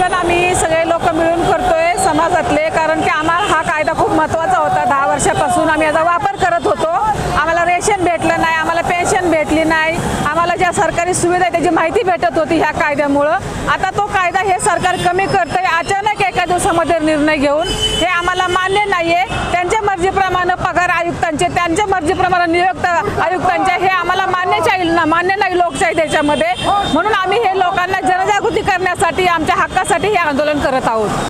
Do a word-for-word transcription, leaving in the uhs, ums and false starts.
आम्ही सगळे लोक मिळून करतोय समाजातले, कारण की आम्हाला हा कायदा खूप महत्त्वाचा होता। दहा वर्षापासून आम्ही याचा वापर करत होतो। आम्हाला रेशन भेटलं नाही, आम्हाला पेन्शन भेटली नाही, आम्हाला ज्या सरकारी सुविधा त्याची माहिती भेटत होती ह्या कायद्यामुळं। आता तो कायदा हे सरकार कमी करतंय अचानक एका दिवसामध्ये निर्णय घेऊन, हे आम्हाला मान्य नाहीये। त्यांच्या मर्जीप्रमाणे पगार आयुक्तांचे, त्यांच्या मर्जीप्रमाणे नियुक्त आयुक्तांचे हे आम्हाला मान्य नाही मान्य नाही लोकशाही देशामध्ये। म्हणून आम्ही हे लोकांना जनजागृती करण्यासाठी, आमच्या हक्कासाठी हे आंदोलन करत आहोत।